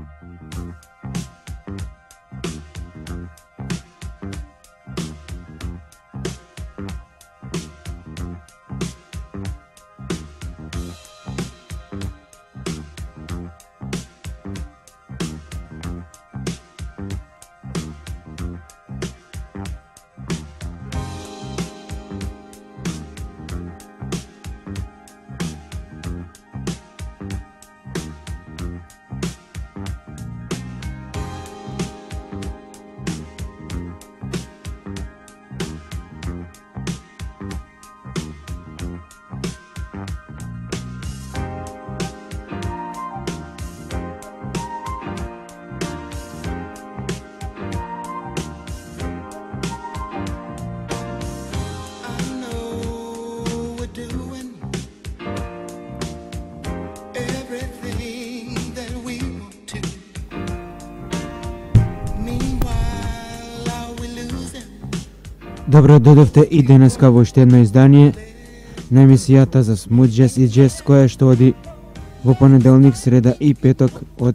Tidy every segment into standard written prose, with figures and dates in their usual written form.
Добро дојдовте и денеска во уште едно издание на емисијата за Smooth Jazz и Jazz, која што оди во понеделник, среда и петок од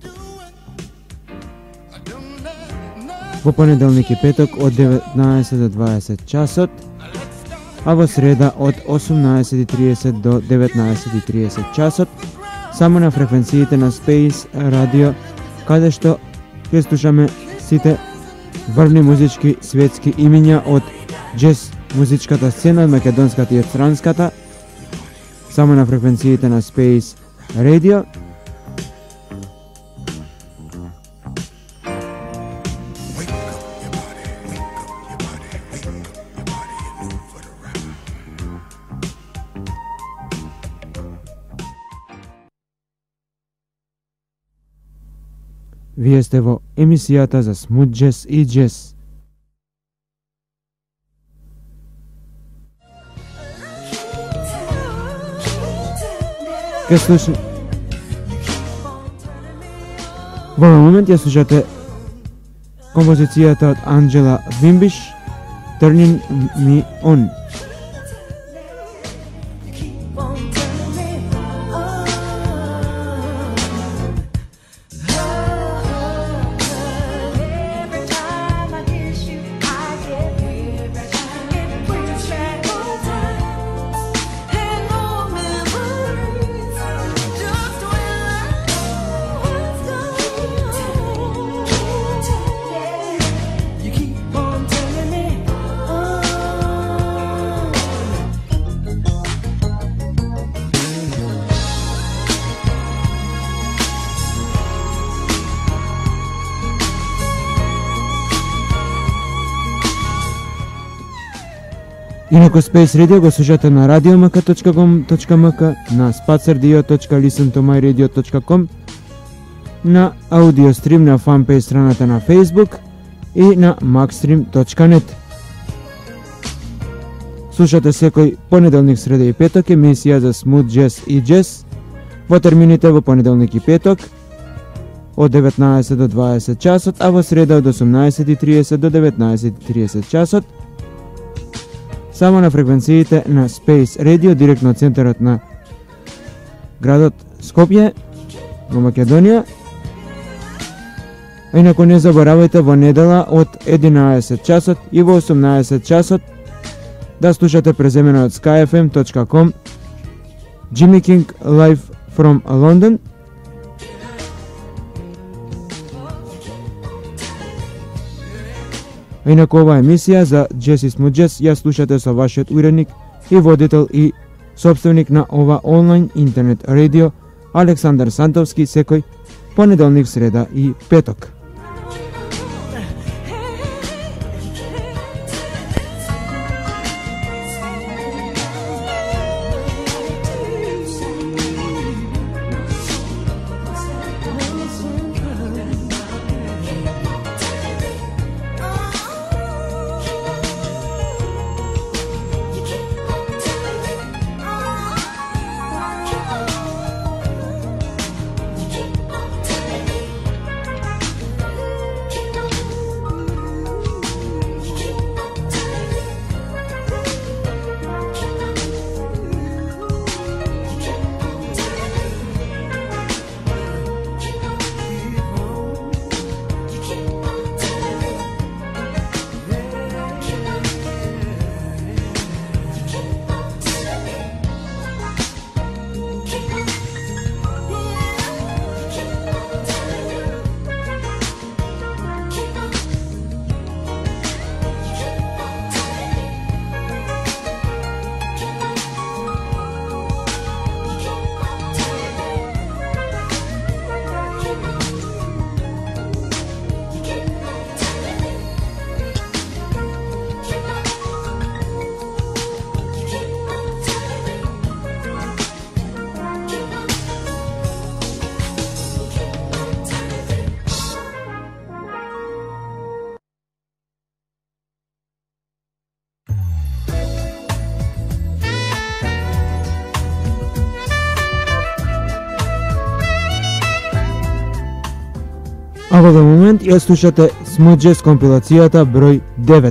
19 до 20 часот, а во среда од 18:30 до 19:30 часот, само на фреквенциите на Space Radio, каде што ќе слушаме сите врвни музички светски имиња од джез музичката сцена, македонската и странската, само на фреквенциите на Space Radio. Вие сте во емисијата за Smooth Jazz и Jazz. Ке слушаме. Во момент ја слушате композицијата од Анджела Вимбиш, Turning Me On. Инаку Space Radio го слушате на radiomk.com.mk, на spacerdio.listentomyradio.com, на аудиострим на фанпейж страната на Facebook и на maxstream.net. Слушате секој понеделник, среда и петок емисија за Smooth Jazz и Jazz во термините во понеделник и петок од 19 до 20 часот, а во среда од 18:30 до 19:30 часот, само на фреквенциите на Space Radio, директно од центарот на градот Скопје, во Македонија. А инаку не заборавајте во недела од 11 часот и во 18 часот да слушате преземено од skyfm.com Jimmy King Live from London. А инаку ова емисија за Jazz и Smooth Jazz ја слушате со вашиот уредник и водител и собственик на ова онлайн интернет радио Александар Сантовски секој понеделник, среда и петок. А во момент ја слушате Smooth Jazz компилацијата број 9.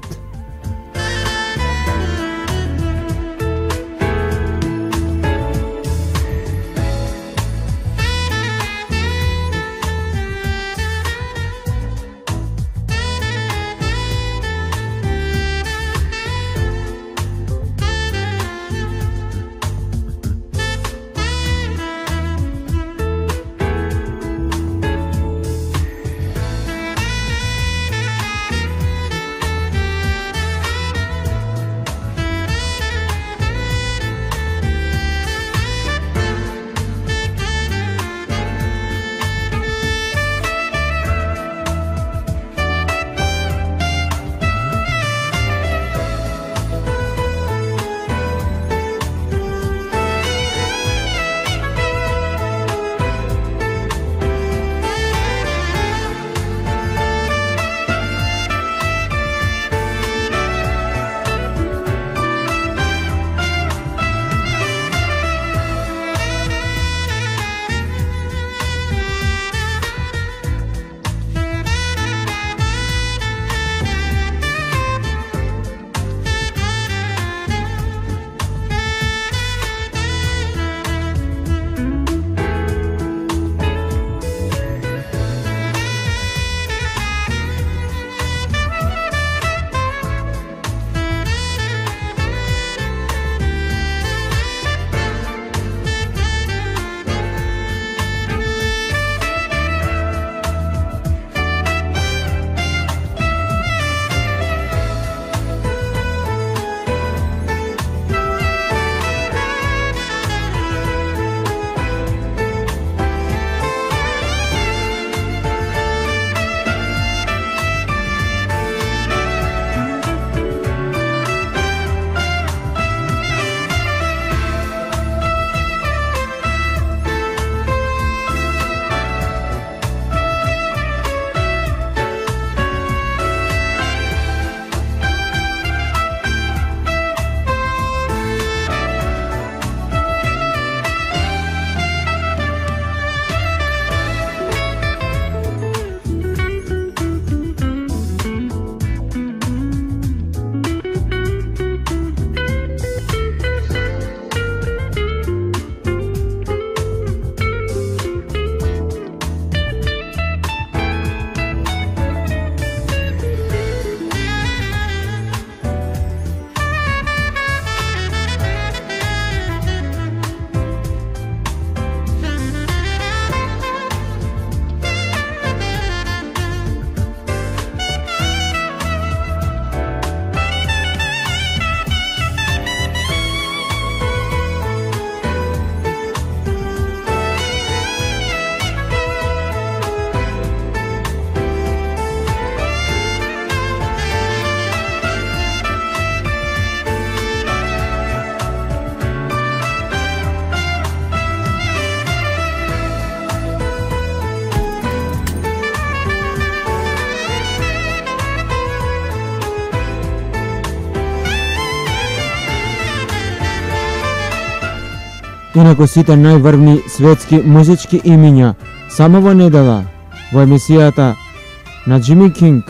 Инаку сите најврвни светски музички имиња само во недела во емисијата на Джими Кинг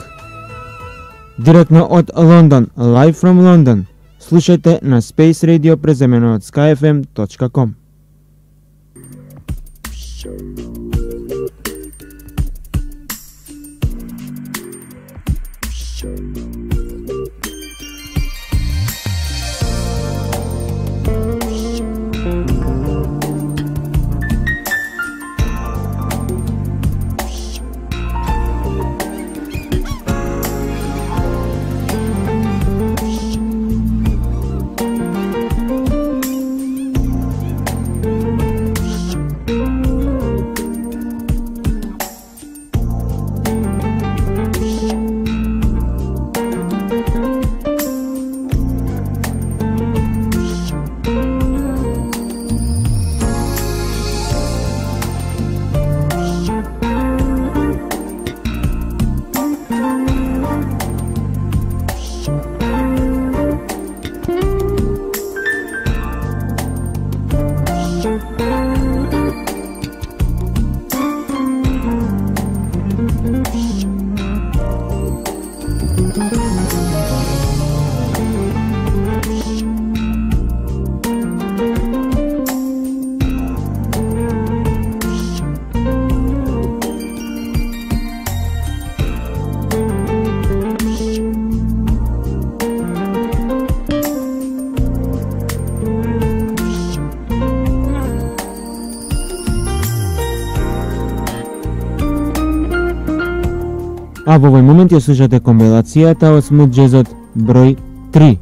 директно од Лондон, Live from London. Слушајте на Space Radio преземено од skyfm.com. А во овој момент ја слушате комбинацијата од смут джезот број 3.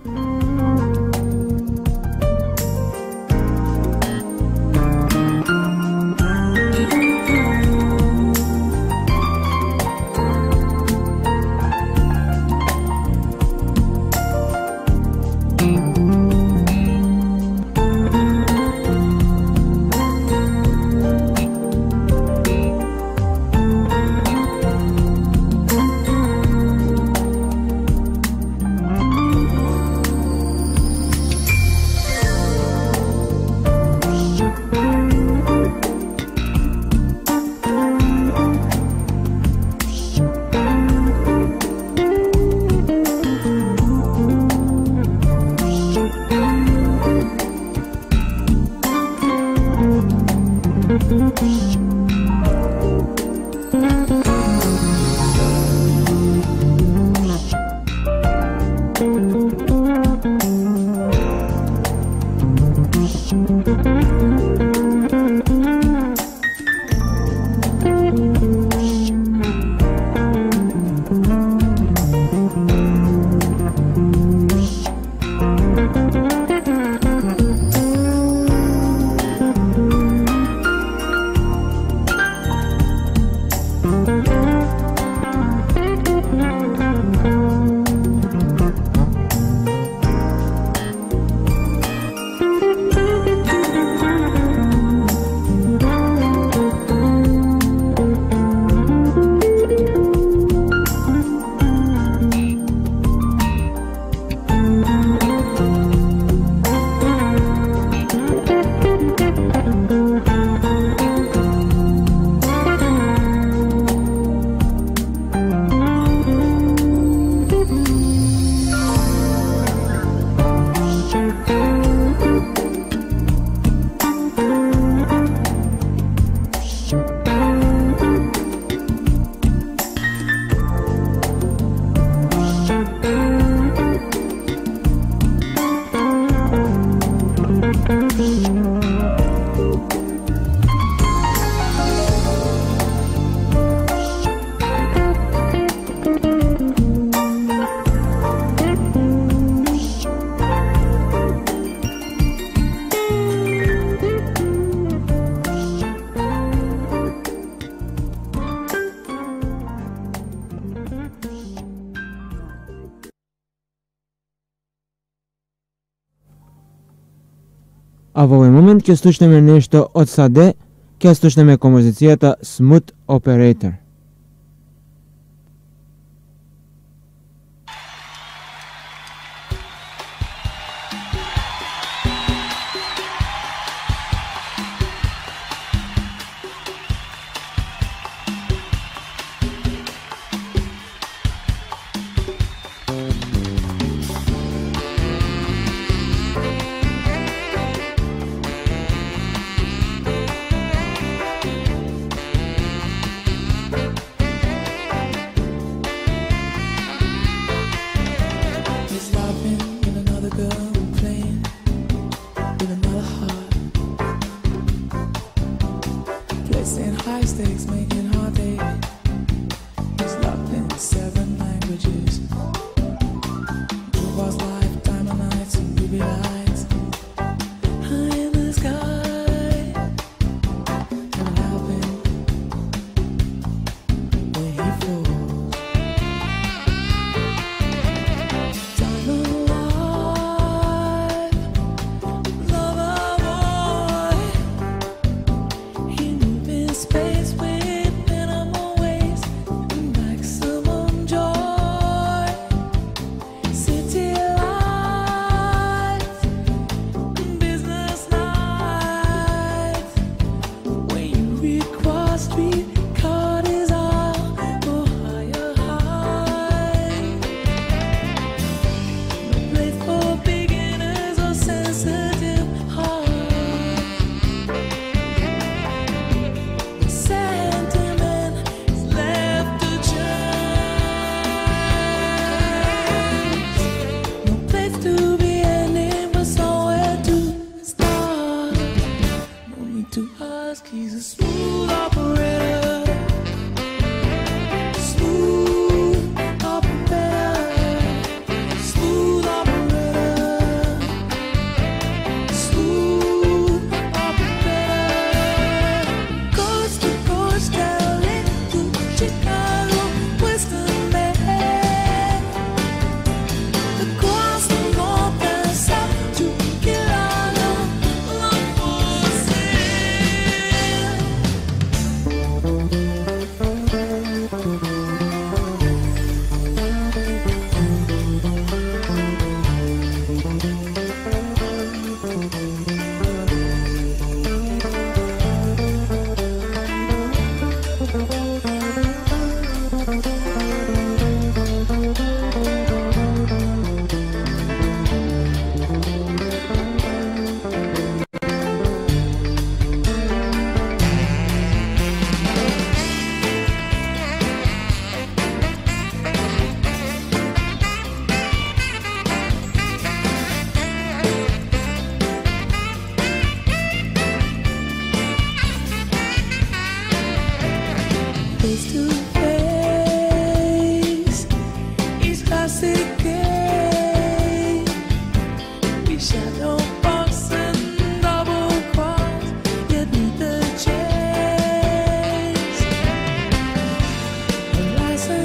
А во овој момент ќе слушнеме нешто од Саде, ќе слушнеме композицијата Smooth Operator.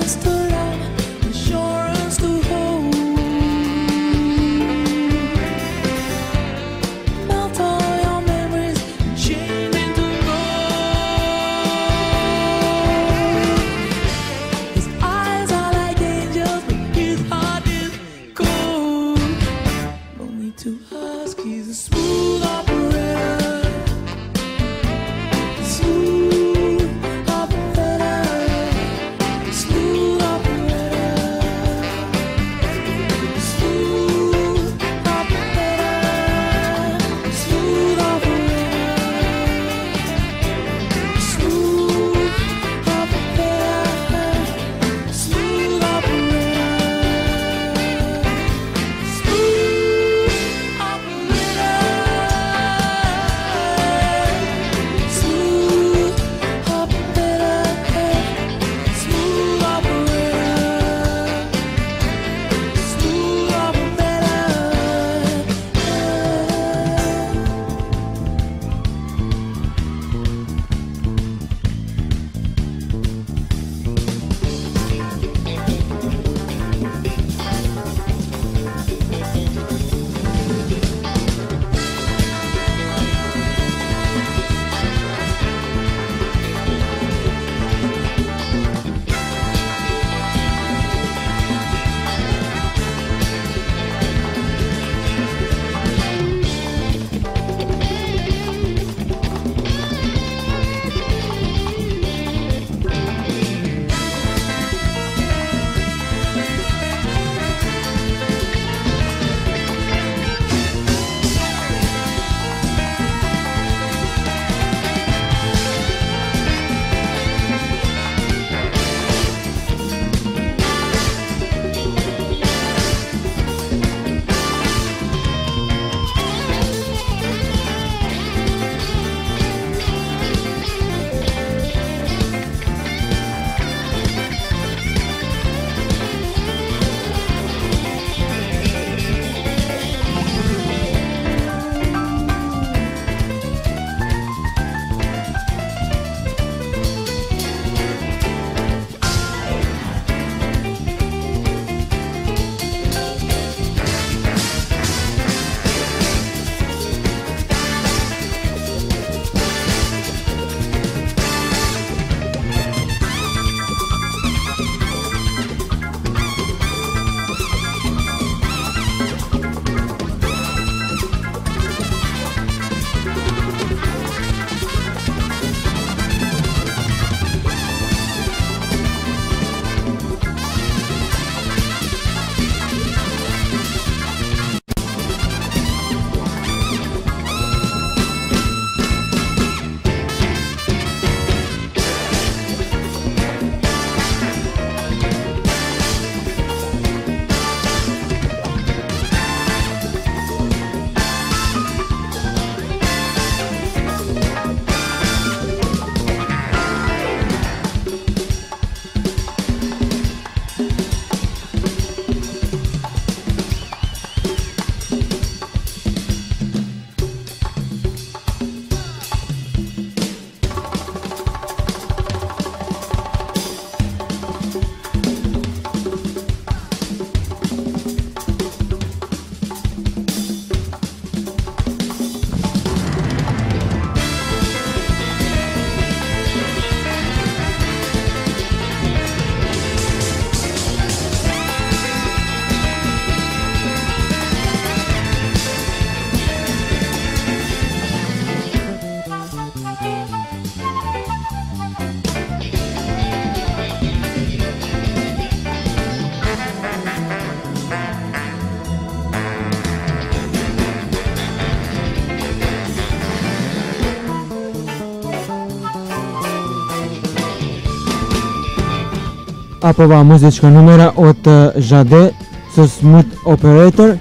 Апова музичка номера од Жаде со Smooth Operator.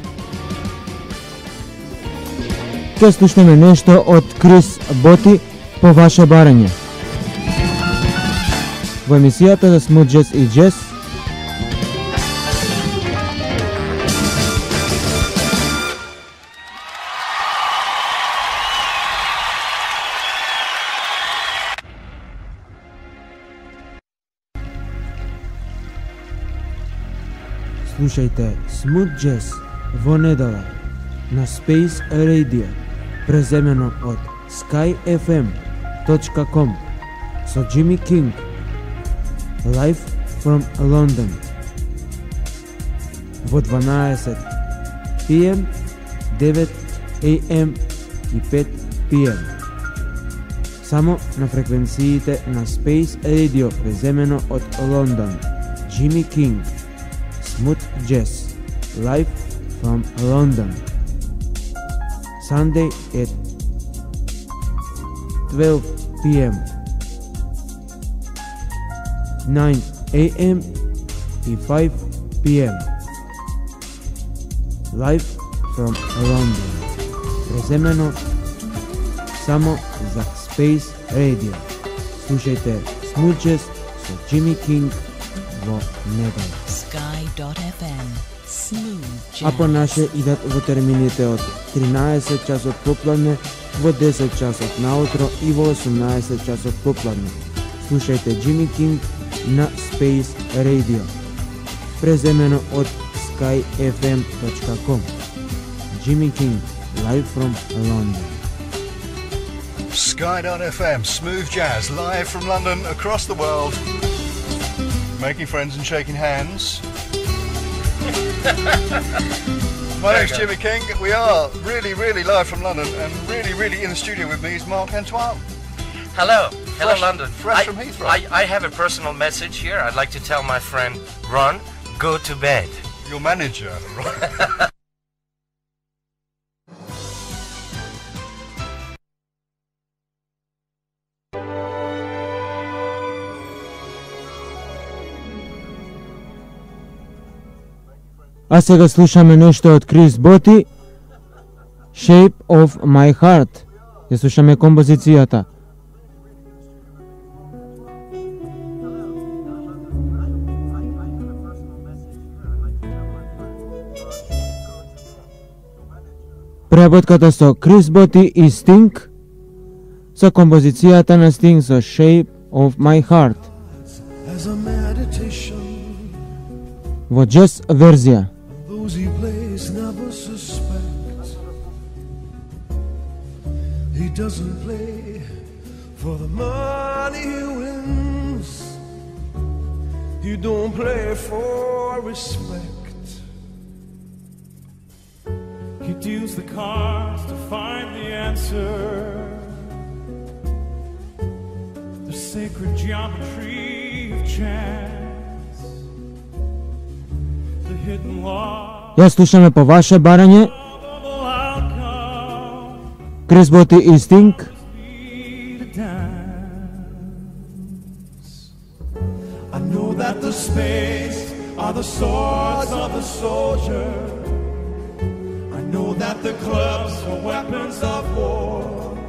Ќе слушнеме нешто од Крис Боти по ваше барање. Во емисијата за Smooth Jazz и Jazz. Slušajte Smooth Jazz vo nedele na Space Radio prezemeno od skyfm.com so Jimmy King live from London vo 12 p.m., 9 a.m. i 5 p.m. Samo na frekvenciите на Space Radio преземено od London. Jimmy King Smooth Jazz live from London. Sunday at 12 p.m., 9 a.m. и 5 p.m. Live from London. Преземено само за Space Radio. Слушайте Smooth Jazz со Jimmy King во недела. Sky.fm Smooth Jazz. А понаше идат во термините од 13 часот попладне, во 10 часот наутро и во 18 часот попладне. Слушајте Jimmy King на Space Radio. Преземено од skyfm.com. Jimmy King live from London. Sky.fm Smooth Jazz live from London across the world. Making friends and shaking hands. My name's Jimmy King. We are really live from London, and really in the studio with me is Mark Antoine. Hello London. Fresh from Heathrow. I have a personal message here. I'd like to tell my friend Ron, go to bed. Your manager, right? А сега слушаме нешто од Крис Боти, Shape of My Heart. Ја слушаме композицијата. Преработката со Крис Боти и Sting, со композицијата на Sting со Shape of My Heart. Во джаз верзија. Those he plays never suspect. He doesn't play for the money he wins. He don't play for respect. He deals the cards to find the answer. The sacred geometry of chance. The hidden law. Ја слушаме по ваше барање Крис Боти и Sting. I know that the spades are the swords of the soldier. I know that the clubs are weapons of war.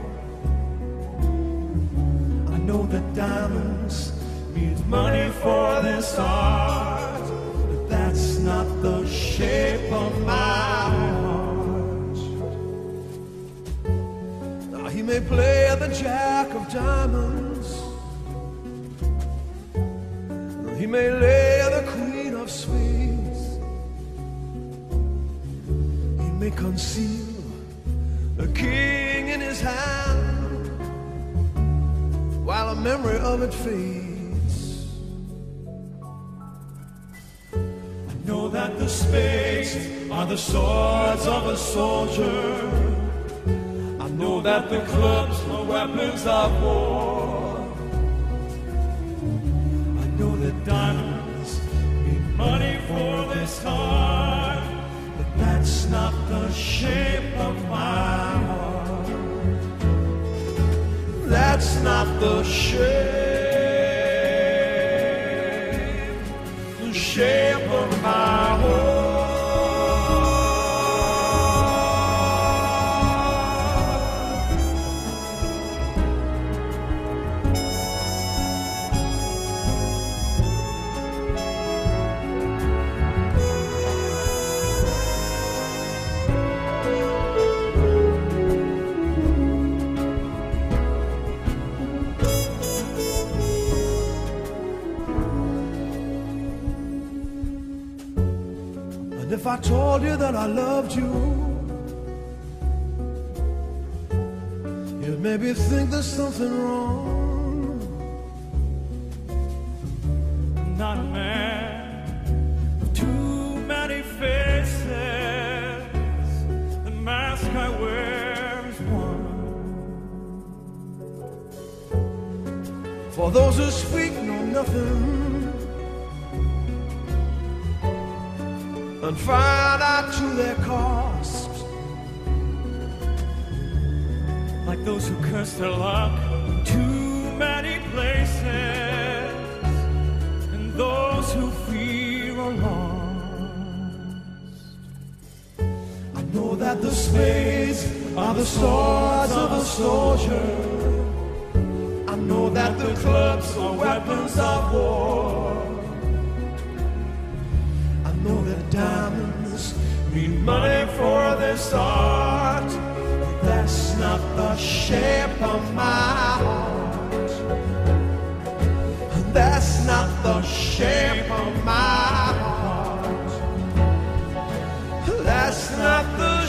I know that diamonds means money for this art, but that's not the shape of my heart. Now he may play the jack of diamonds. He may lay the queen of spades. He may conceal the king in his hand while a memory of it fades. I know that the spades are the swords of a soldier. I know that the clubs are weapons of war. I know that diamonds mean money for this heart, but that's not the shape of my heart. That's not the shape of my heart. And if I told you that I loved you, you'd maybe think there's something wrong. I'm not a man with too many faces. The mask I wear is one. For those who speak know nothing and find out to their cost. Like those who curse their luck in too many places, and those who fear are lost. I know that the spades are the swords of a soldier. I know that the clubs are weapons of war. I know that diamonds mean money for this art, but that's not the shape of my heart. That's not the shape of my heart. That's not the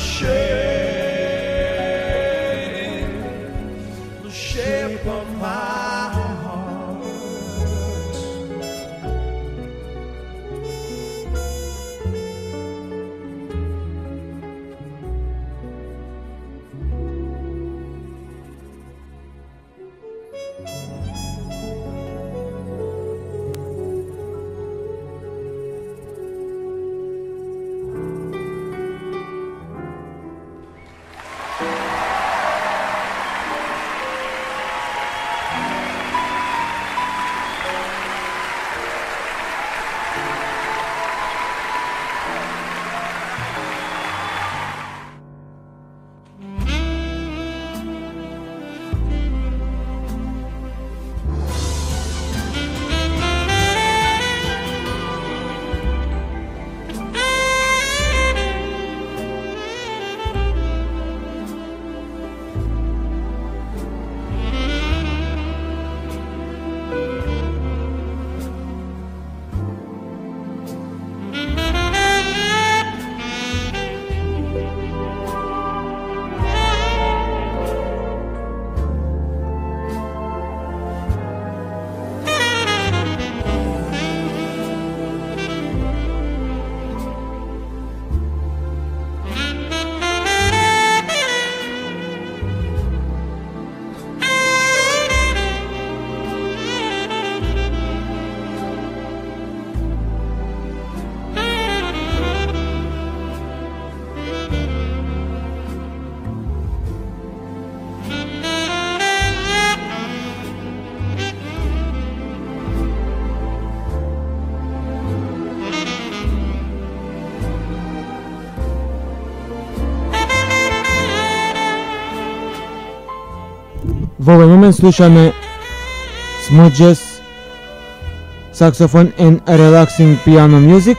shape of my heart. Во овој момент слушаме smooth jazz, saxophone and relaxing piano music.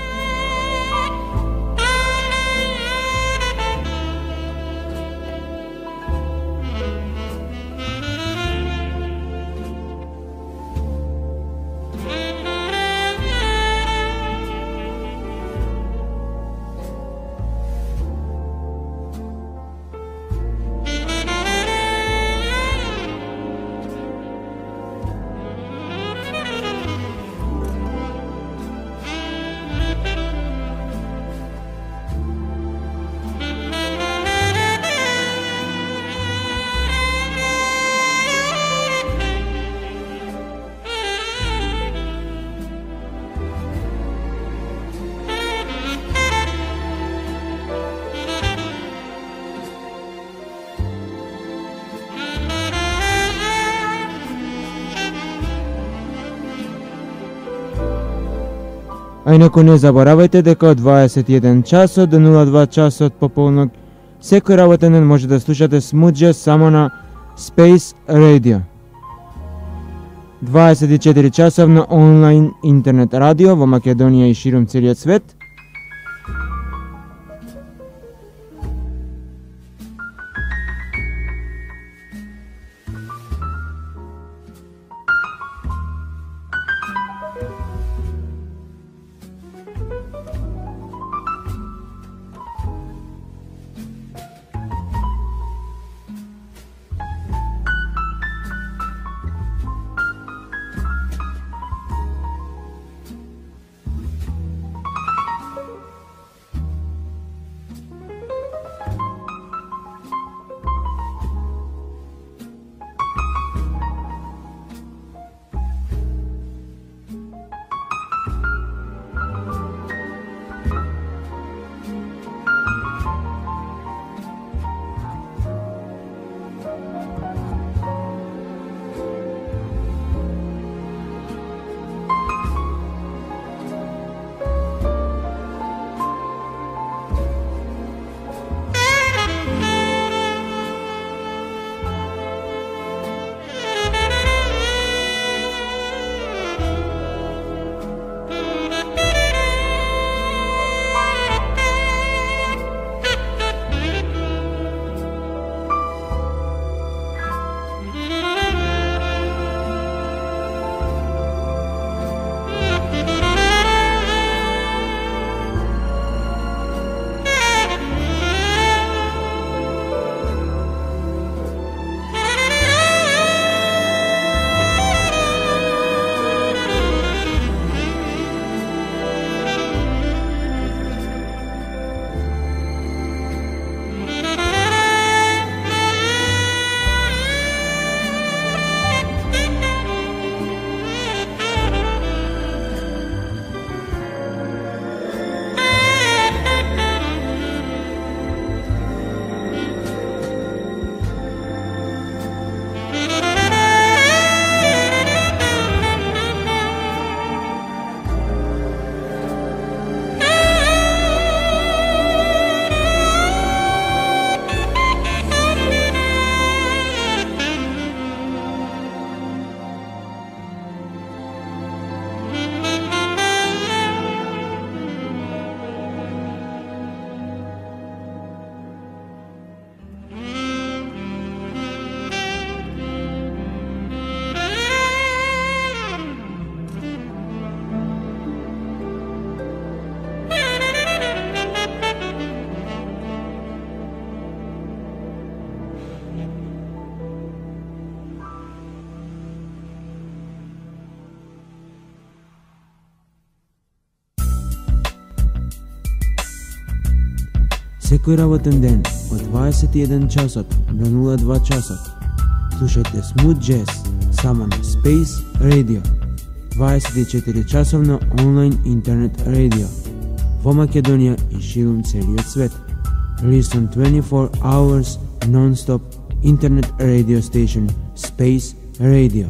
А инаку не заборавајте дека од 21 часот до 02 часот пополнок секој работен ден може да слушате smooth jazz само на Space Radio. 24 часовно онлайн интернет радио во Македонија и ширум целиот свет. Секој работен ден од 21 часот до 02 часот слушате Smooth Jazz само на Space Radio, 24 часовно онлайн интернет радио во Македонија и ширум целиот свет. Listen 24 hours non-stop internet radio station Space Radio.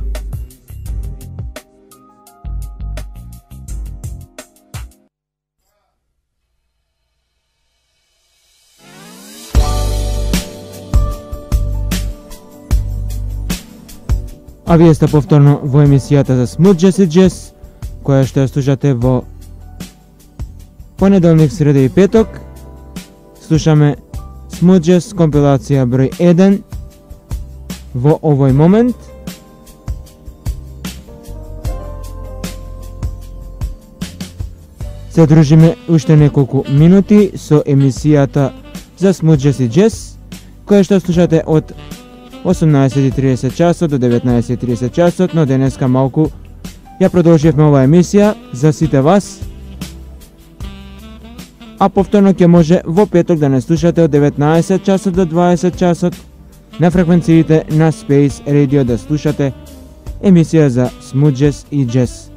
А вие сте повторно во емисијата за Smooth Jazz и Jazz, која што ја слушате во понеделник, среда и петок. Слушаме Smooth Jazz компилација број 1 во овој момент. Се дружиме уште неколку минути со емисијата за Smooth Jazz и Jazz, која што слушате од 18:30 часот до 19:30 часот, но денеска малку ја продолживме оваа емисија за сите вас. А повторно ќе може во петок да не слушате од 19 часот до 20 часот на фреквенциите на Space Radio да слушате емисија за Smooth Jazz и Jazz.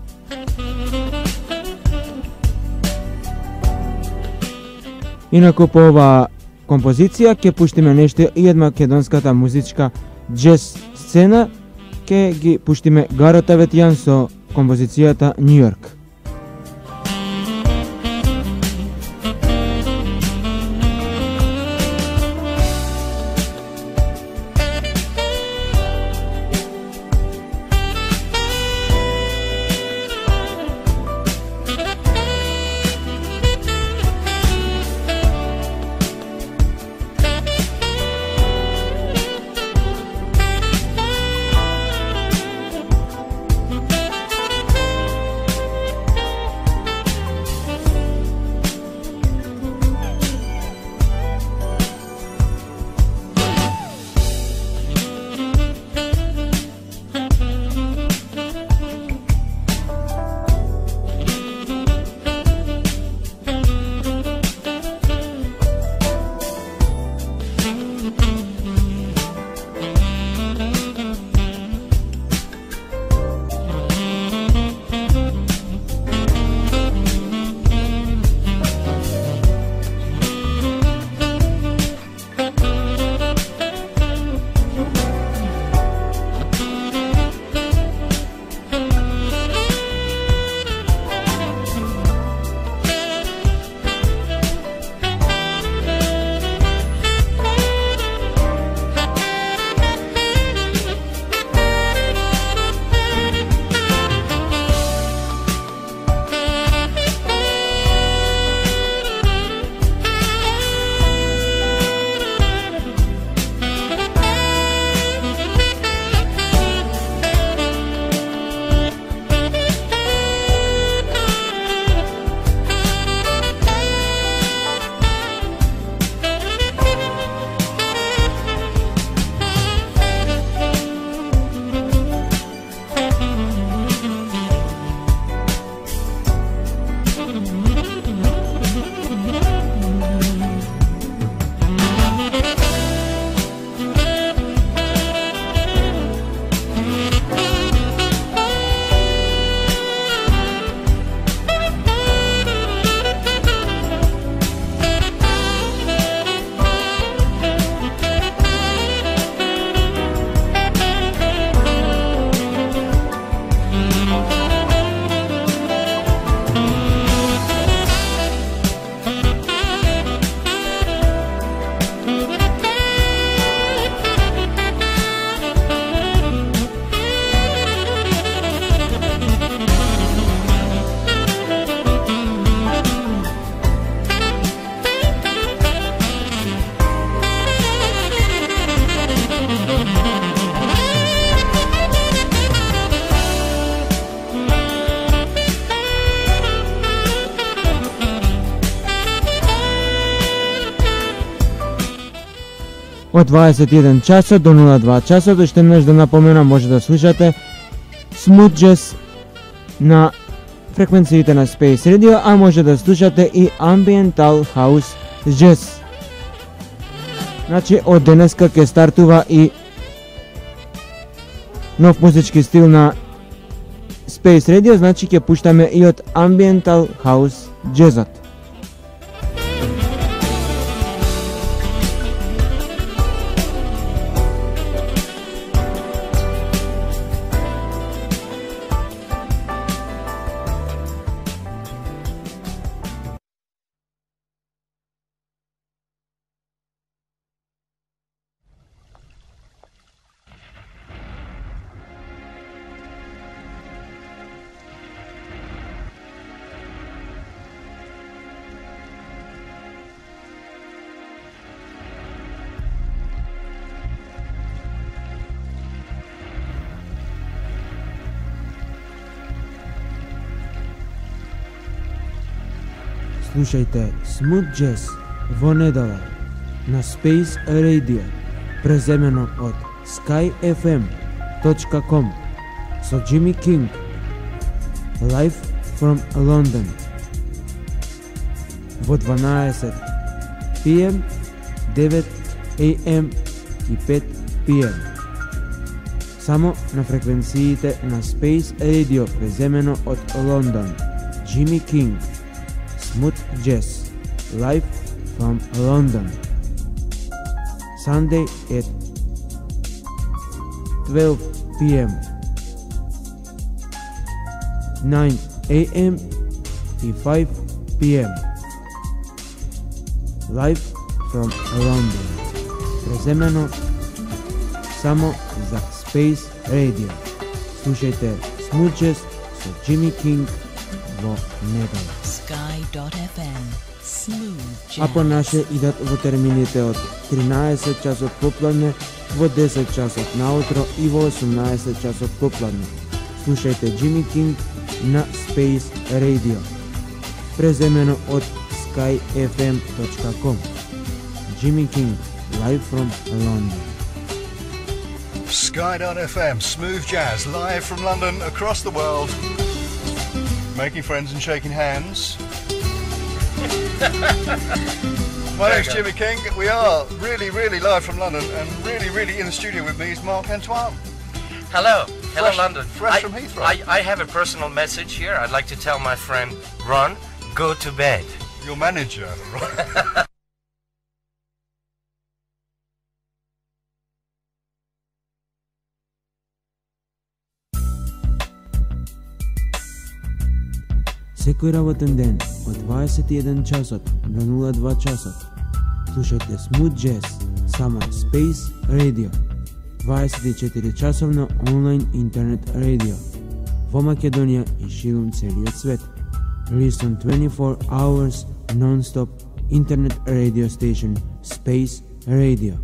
Инаку по оваа композиција ќе пуштиме нешто и од македонската музичка джез сцена, ќе ги пуштиме Гарот Аветјан со композицијата New York. од 21 часот до 02 часот. Уште еднаш да напоменам, може да слушате Smooth Jazz на фреквенциите на Space Radio, а може да слушате и Ambiental House Jazz. Значи од денеска ќе стартува и нов музички стил на Space Radio, значи ќе пуштаме и од Ambiental House Jazzот. Слушајте Smooth Jazz во недела на Space Radio, преземено од skyfm.com со Jimmy King, live from London, во 12 p.m., 9 a.m. и 5 p.m. Само на фреквенциите на Space Radio, преземено од Лондон. Jimmy King, Smooth Jazz, live from London. Sunday at 12 p.m., 9 a.m. и 5 p.m. Live from London. Преземено само за Space Radio. Слушајте Smooth Jazz со Jimmy King во недела. Sky.fm. Smooth Jazz. А понаше идат во термините од 13 часот попладне, во 10 часот наутро и во 18 часот попладне. Слушајте Jimmy King на Space Radio, преземено од skyfm.com. Jimmy King, live from London. Sky.fm, smooth jazz, live from London, across the world. Making friends and shaking hands. My name's Jimmy King. We are really, really live from London, and really, really in the studio with me is Mark Antoine. Hello. Hello, Fresh- London. fresh from Heathrow. I have a personal message here. I'd like to tell my friend Ron, go to bed. Your manager, right? Секој работен ден од 21 часот до 02 часот слушајте Smooth Jazz само Space Radio, 24 часовно онлайн интернет радио во Македонија и ширум целиот свет. Listen 24 hours non-stop internet radio station Space Radio.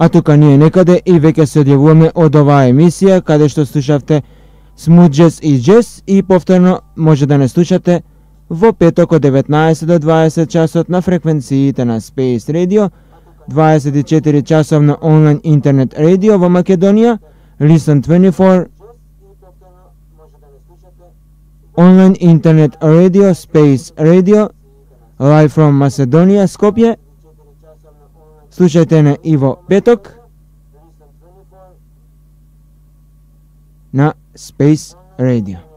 А тука ние некаде и веќе се одјавуваме од оваа емисија, каде што слушавте Smooth Jazz и Jazz и повторно може да не слушате во петок од 19 до 20 часот на фреквенциите на Space Radio, 24 часовно онлайн интернет радио во Македонија, Listen 24, онлайн интернет радио, Space Radio, live from Macedonia, Скопје. Слушајте не и во петок на Space Radio.